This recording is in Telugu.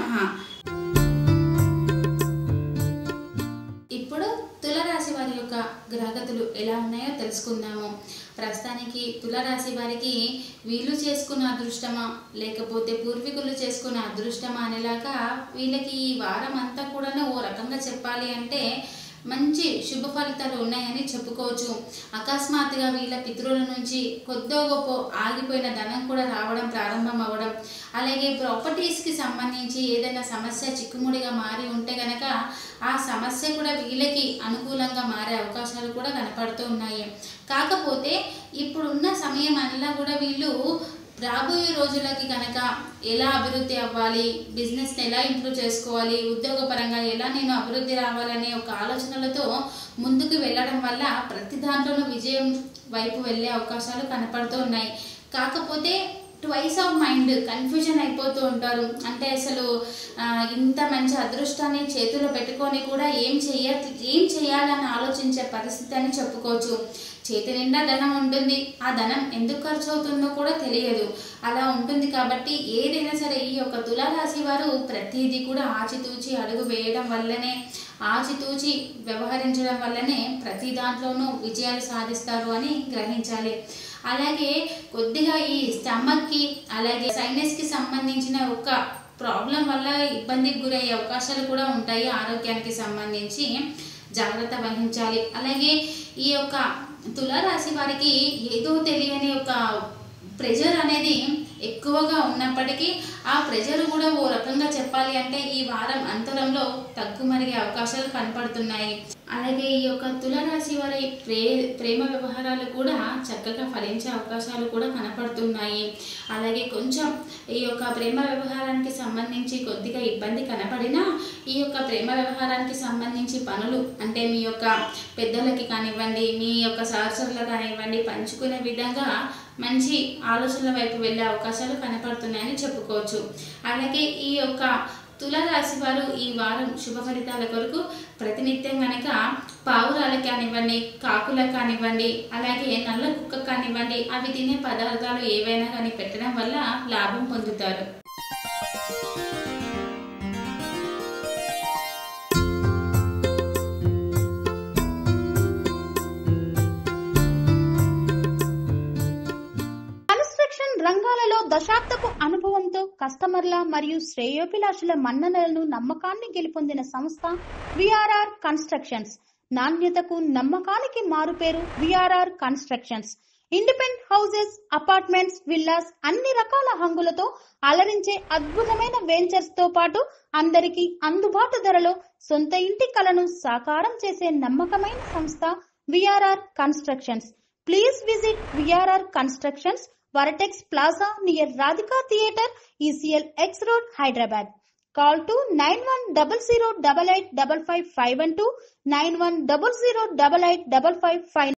నమః. ఇప్పుడు తులారాశి వారి యొక్క గ్రహగతులు ఎలా ఉన్నాయో తెలుసుకుందాము. ప్రస్తుతానికి తులారాశి వారికి వీళ్ళు చేసుకున్న అదృష్టమా లేకపోతే పూర్వీకులు చేసుకున్న అదృష్టమా అనేలాగా వీళ్ళకి ఈ వారం అంతా కూడా ఓ రకంగా చెప్పాలి అంటే మంచి శుభ ఫలితాలు ఉన్నాయని చెప్పుకోవచ్చు. అకస్మాత్తుగా వీళ్ళ పితృల నుంచి కొద్దో గొప్ప ఆగిపోయిన ధనం కూడా రావడం ప్రారంభం అవ్వడం, అలాగే ప్రాపర్టీస్కి సంబంధించి ఏదైనా సమస్య చిక్కుముడిగా మారి ఉంటే గనక ఆ సమస్య కూడా వీళ్ళకి అనుకూలంగా మారే అవకాశాలు కూడా కనపడుతూ ఉన్నాయి. కాకపోతే ఇప్పుడున్న సమయం అలా కూడా వీళ్ళు రాబోయే రోజులకి కనుక ఎలా అభివృద్ధి అవ్వాలి, బిజినెస్ని ఎలా ఇంప్రూవ్ చేసుకోవాలి, ఉద్యోగపరంగా ఎలా నేను అభివృద్ధి రావాలనే ఒక ఆలోచనలతో ముందుకు వెళ్ళడం వల్ల ప్రతి దాంట్లోనూ విజయం వైపు వెళ్ళే అవకాశాలు కనపడుతూ ఉన్నాయి. కాకపోతే ట్వైస్ ఆఫ్ మైండ్ కన్ఫ్యూజన్ అయిపోతూ ఉంటారు. అంటే అసలు ఇంత మంచి అదృష్టాన్ని చేతిలో పెట్టుకొని కూడా ఏం చేయాలని ఆలోచించే పరిస్థితి అని చెప్పుకోవచ్చు. చేతి నిండా ధనం ఉంటుంది, ఆ ధనం ఎందుకు ఖర్చు అవుతుందో కూడా తెలియదు. అలా ఉంటుంది కాబట్టి ఏదైనా సరే ఈ యొక్క తులారాశి వారు ప్రతిదీ కూడా ఆచితూచి అడుగు వేయడం వల్లనే, ఆచితూచి వ్యవహరించడం వల్లనే ప్రతి దాంట్లోనూ విజయాలు సాధిస్తారు అని గ్రహించాలి. అలాగే కొద్దిగా ఈ స్టమక్కి అలాగే సైనస్కి సంబంధించిన ఒక ప్రాబ్లం వల్ల ఇబ్బందికి గురయ్యే అవకాశాలు కూడా ఉంటాయి. ఆరోగ్యానికి సంబంధించి జాగ్రత్త వహించాలి. అలాగే ఈ యొక్క తులారాశి వారికి ఏదో తెలియని ఒక ప్రెషర్ అనేది ఎక్కువగా ఉన్నప్పటికీ ఆ ప్రెషర్ కూడా ఓ రకంగా చెప్పాలి అంటే ఈ వారం అంతరంలో తగ్గుమరిగే అవకాశాలు కనపడుతున్నాయి. అలాగే ఈ యొక్క తులారాశి వారి ప్రేమ వ్యవహారాలు కూడా చక్కగా ఫలించే అవకాశాలు కూడా కనపడుతున్నాయి. అలాగే కొంచెం ఈ యొక్క ప్రేమ వ్యవహారానికి సంబంధించి కొద్దిగా ఇబ్బంది కనపడినా ఈ యొక్క ప్రేమ వ్యవహారానికి సంబంధించి పనులు అంటే మీ యొక్క పెద్దలకి కానివ్వండి, మీ యొక్క సహచరులకు కానివ్వండి పంచుకునే విధంగా మంచి ఆలోచనల వైపు వెళ్ళే అవకాశాలు కనపడుతున్నాయని చెప్పుకోవచ్చు. అలాగే ఈ యొక్క తులారాశి వారు ఈ వారం శుభ ఫలితాల కొరకు ప్రతినిత్యం కనుక పావురాలకు కానివ్వండి, కాకులకు కానివ్వండి, అలాగే నల్ల కుక్క కానివ్వండి అవి తినే పదార్థాలు ఏవైనా కానీ పెట్టడం వల్ల లాభం పొందుతారు. రంగాలలో దశాబ్దపు అనుభవంతో కస్టమర్ల మరియు శ్రేయోభిలాషుల మన్ననలను నమ్మకాన్ని గెలుపొందిన సంస్థ విఆర్ఆర్ కన్స్ట్రక్షన్స్. నాణ్యతకు నమ్మకానికి మారుపేరు VRR constructions. Independent houses, apartments, villas అన్ని రకాల హంగులతో అలరించే అద్భుతమైన వెంచర్స్ తో పాటు అందరికీ అందుబాటు ధరలో సొంత ఇంటి కలను సాకారం చేసే నమ్మకమైన సంస్థ VRR constructions. Please visit VRR constructions, Varatex Plaza near Radhika Theatre, ECL X Road, Hyderabad. Call to 9100885551 9100885559.